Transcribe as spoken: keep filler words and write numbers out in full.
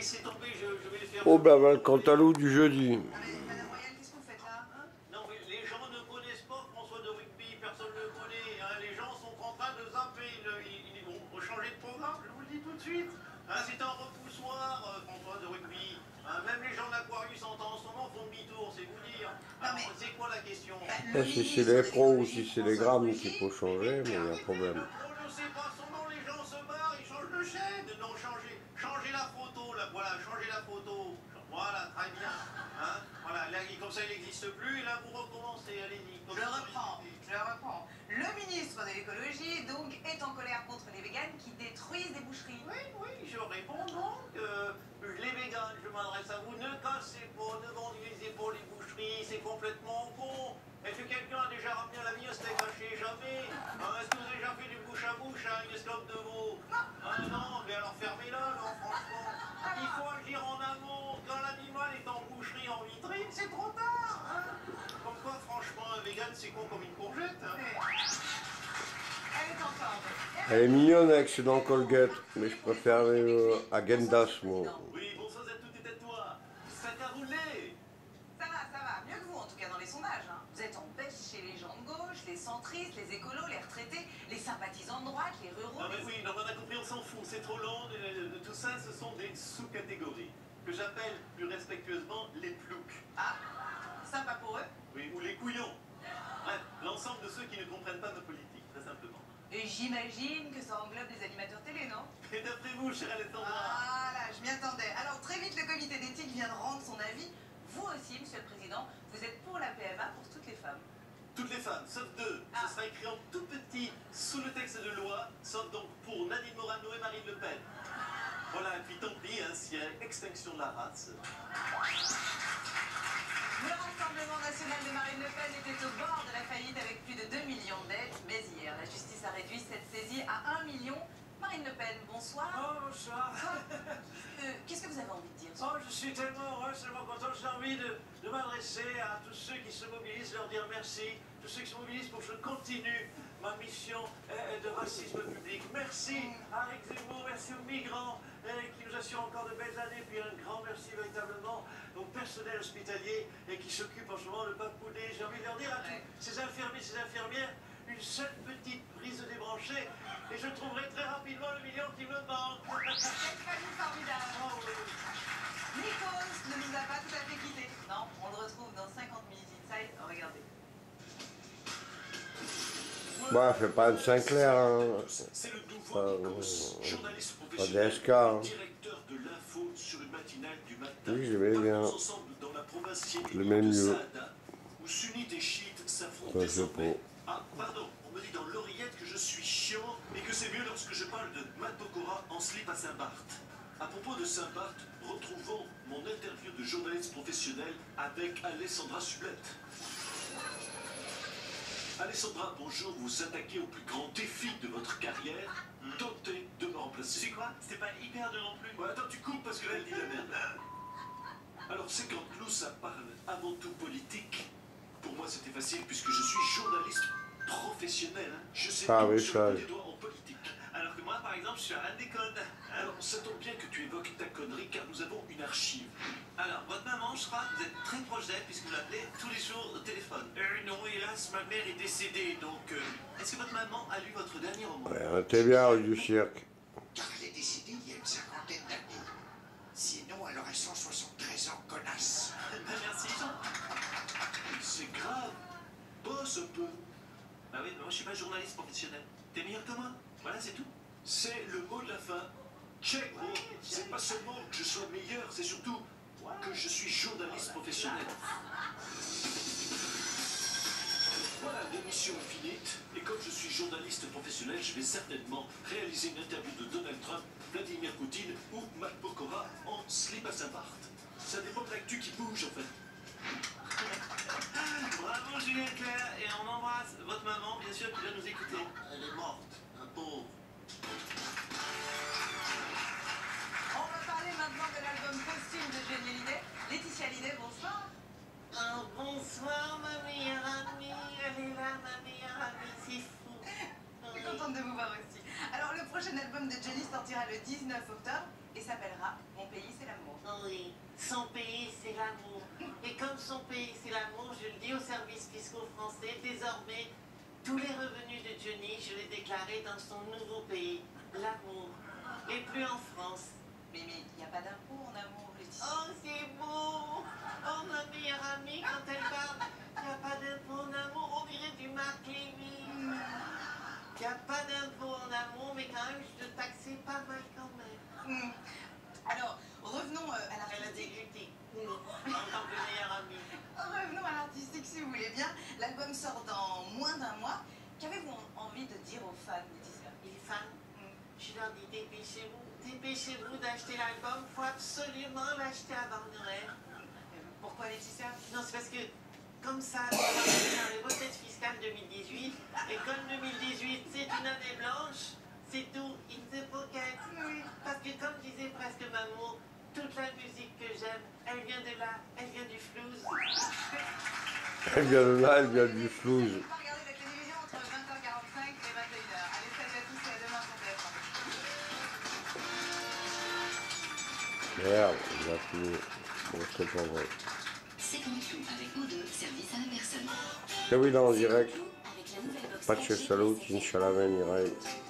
laissez tomber, je, je vais les faire... Oh ben, ben le cantalou du jeudi. Ah mais Madame Royale, qu'est-ce que vous faites là hein? Non mais les gens ne connaissent pas François de Rugby, personne ne le connaît. Hein. Les gens sont en train de zapper, ils, ils, ils vont changer de programme, je vous le dis tout de suite. Hein, c'est un repoussoir, euh, François de Rugby. Hein, même les gens d'Aquarius en temps en ce moment font demi-tour, c'est vous dire. Alors, mais... c'est quoi la question? Bah, Si c'est les pros ou si c'est les grammes qu'il faut changer, mais il y a un problème. Le pro, je sais pas son nom, les gens se barrent, ils changent de chaîne. Non, changez, changez la photo, là, voilà, changez la photo. Voilà, très bien. Hein, voilà, là, comme ça, il n'existe plus, et là, vous recommencez, allez-y. Je le reprends, je le reprends. Le ministre de l'écologie, donc, est en colère contre les véganes qui détruisent des boucheries. Oui, oui, je réponds donc. Euh, les véganes, je m'adresse à vous, ne cassez pas, ne vendez pas les boucheries, c'est complètement con. Est-ce que quelqu'un a déjà ramené à la vie un steak haché? Jamais. Hein, est-ce que vous avez déjà fait du bouche à bouche à une esclave de veau? Ah non, mais alors fermez-la, alors, franchement. Il faut agir en amont. Quand l'animal est en boucherie, en vitrine, c'est trop tard. Hein. Comme quoi, franchement, un vegan, c'est con comme une courgette. Hein. Elle est en forme. Elle est mignonne avec ses dents Colgate, mais je préfère euh, Agendas, moi. Oui, bonsoir à toutes et à toi. Ça t'a roulé. Ça va, ça va. Mieux que vous, en tout cas, dans les sondages. Hein. Vous êtes en baisse chez les gens de gauche, les centristes, les écolos, les retraités, les sympathisants de droite, les ruraux... Non mais les... oui, non, on a compris, on s'en fout, c'est trop long. De, tout ça, ce sont des sous-catégories que j'appelle plus respectueusement les ploucs. Ah, sympa pour eux. Oui, ou les couillons. Bref, l'ensemble de ceux qui ne comprennent pas nos politiques, très simplement. Et j'imagine que ça englobe des animateurs télé, non? Et d'après vous, cher Alessandra? Ah là, je m'y attendais. Alors, très vite, le comité d'éthique vient de rendre son avis. Vous aussi, Monsieur le Président, vous êtes pour la P M A pour toutes les femmes. Toutes les femmes, sauf deux. Ah. Ce sera écrit en tout petit sous le texte de loi, sauf donc pour Nadine Morano et Marine Le Pen. Voilà, et puis tant pis, hein, s'il y a extinction de la race. Le Rassemblement national de Marine Le Pen était au bord de la faillite avec plus de deux millions de dettes. Mais hier, la justice a réduit cette saisie à un million. Marine Le Pen, bonsoir. Oh, bonsoir. Euh, Qu'est-ce que vous avez envie de dire? Oh, je suis tellement heureux, tellement content, j'ai envie de, de m'adresser à tous ceux qui se mobilisent, leur dire merci, tous ceux qui se mobilisent pour que je continue ma mission euh, de racisme public. Merci à Éric Zemmour, merci aux migrants euh, qui nous assurent encore de belles années, puis un grand merci véritablement au personnel hospitalier et qui s'occupe en ce moment de papounet. J'ai envie de leur dire à tous ces infirmiers, ces infirmières, une seule petite prise débranchée et je trouverai très rapidement le million qui me manque. Cette famille formidable. Oh, oui. Nikos ne nous a pas tout à fait quittés. Non, on le retrouve dans cinquante minutes inside. Oh, regardez. Bah, fait pas de Sinclair, hein. C'est le nouveau Pas, Nikos, journaliste pas professionnel, d'S K, hein. directeur de l'info sur une matinale du matin. Oui, je vais bien. Partons ensemble dans la province Le même de lieu. Saada, où sunnites et chiites s'affrontent Enfin, je sais désormais. pas. Ah, pardon, on me dit dans l'oreillette que je suis chiant et que c'est mieux lorsque je parle de Matt Pokora en slip à Saint-Barth. À propos de Saint-Barth, retrouvons mon interview de journaliste professionnel avec Alessandra Sublette. Alessandra, bonjour, vous vous attaquez au plus grand défi de votre carrière, tentez de me remplacer. C'est quoi? C'était pas hyper dur non plus. Ouais, attends, tu coupes parce que là, elle dit la merde. Alors, c'est quand nous, ça parle avant tout politique. Pour moi, c'était facile puisque je suis journaliste professionnel. Hein. Je sais Ah tout oui, sur ça. le bout des doigts en politique. Alors que moi, par exemple, je suis un reine des codes. Alors, ça tombe bien que tu évoques ta connerie car nous avons une archive. Alors, votre maman, je crois que vous êtes très proche d'elle puisque vous l'appelez tous les jours au téléphone. Euh, non, hélas, ma mère est décédée, donc... Euh... Est-ce que votre maman a lu votre dernier roman? Ouais, un T B A rue du cirque. Car elle est décédée il y a une cinquantaine d'années. Sinon, elle aurait cent soixante-treize ans, connasse. Ben, merci, Jean. C'est grave. Bosse un peu. Bah oui, mais moi je suis pas journaliste professionnel. T'es meilleur que moi. Voilà, c'est tout. C'est le mot de la fin. Check, gros. C'est pas seulement que je sois meilleur, c'est surtout que je suis journaliste professionnel. Voilà, l'émission est finite. Et comme je suis journaliste professionnel, je vais certainement réaliser une interview de Donald Trump, Vladimir Poutine ou Matt Pokora en slip à Saint-Barth. Ça dépend de l'actu qui bouge, en fait. Bravo Julien Clerc, et on embrasse votre maman, bien sûr, qui va nous écouter. Elle est morte, un pauvre. On va parler maintenant de l'album posthume de Johnny Hallyday. Laetitia Hallyday, bonsoir. Oh, bonsoir ma meilleure amie, elle est là ma meilleure amie, c'est fou. Je suis contente de vous voir aussi. Alors, le prochain album de Johnny sortira le dix-neuf octobre et s'appellera Mon pays, c'est l'amour. Oui, son pays, c'est l'amour. Et comme son pays, c'est l'amour, je le dis aux services fiscaux français, désormais, tous les revenus de Johnny, je les déclarais dans son nouveau pays, l'amour. Et plus en France. Mimi, il n'y a pas d'impôt en amour, Laetitia. Oh, c'est beau! Oh, ma meilleure amie, quand elle parle, il n'y a pas d'impôt en amour, on dirait du Marc Lévy. Il n'y a pas d'impôt en amour, mais quand même, je te taxais pas mal quand même. Hmm. Alors, revenons euh, à Elle a l'artistique. dégoûté. En tant que meilleure amie. Revenons à l'artistique, si vous voulez bien. L'album sort dans moins d'un mois. Qu'avez-vous en- envie de dire aux fans, Laetitia? Les femmes, je leur dis dépêchez-vous, dépêchez-vous d'acheter l'album, il faut absolument l'acheter avant Noël. Pourquoi, Laetitia? Non, c'est parce que comme ça, on va rentrer dans les recettes fiscales deux mille dix-huit, et comme deux mille dix-huit c'est une année blanche, c'est tout, in the pocket. Parce que comme disait presque Mamour, toute la musique que j'aime, elle vient de là, elle vient du flouze. Elle vient de là, elle vient du flouze. N'oubliez pas de regarder la télévision entre vingt heures quarante-cinq et vingt et une heures. Allez, salut à tous et à demain sur T F un. Merde, il a fini. Bon, c'est pas vrai. C'est comme tout avec Modo, service à la personne. C'est oui, dans le direct. Avec la nouvelle box Pace quatre G, salut, c'est Inch'Allah, ben, Irai.